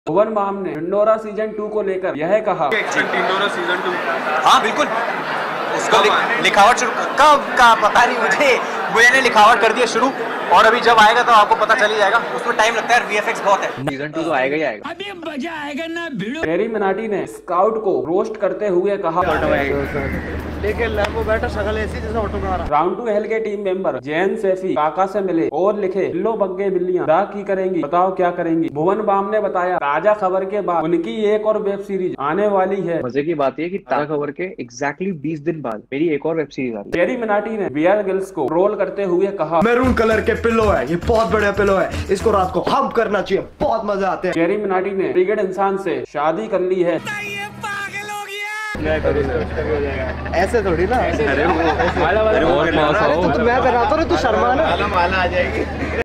भुवन balm ने ढिंढोरा season 2 को लेकर यह कहा, ढिंढोरा सीजन 2 हाँ बिल्कुल, उसको लिखावट शुरू कब का पता नहीं मुझे ने लिखावट कर दिया शुरू, और अभी जब आएगा तो आपको पता चल ही जाएगा। उसमें टाइम लगता है, वीएफएक्स बहुत है। सीजन 2 तो आएगा ही आएगा। अभी मजा आएगा ना भिड़ो। टेरी मिनाटी ने स्काउट को रोस्ट करते हुए कहा, लेकिन लैम्बो बैठा शक्ल ऐसी जैसे ऑटोकार। राउंड 2 हेल के टीम मेंबर जैन सैफी काका से मिले और लिखे, बिल्लो बग्गे बिल्लियां दा की करेंगी, बताओ क्या करेंगी। भुवन बाम ने बताया, ताजा खबर के बाद उनकी एक और वेब सीरीज आने वाली है। मजे की बात यह कि ताजा खबर के एग्जैक्टली 20 दिन बाद मेरी एक और वेब सीरीज आ रही है। टेरी मिनाटी ने बियर गिल्स को ट्रोल करते हुए कहा, मैरून कलर के पिलो है, ये बहुत बढ़िया पिलो है, इसको रात को हम करना चाहिए, बहुत मजा आते हैं। टेरी मिनाटी ने क्रिकेट इंसान से शादी कर ली है। ऐसे थोड़ी ना, अरे वो मैं बनाता हूँ, तू शर्मा ना, माला आ जाएगी।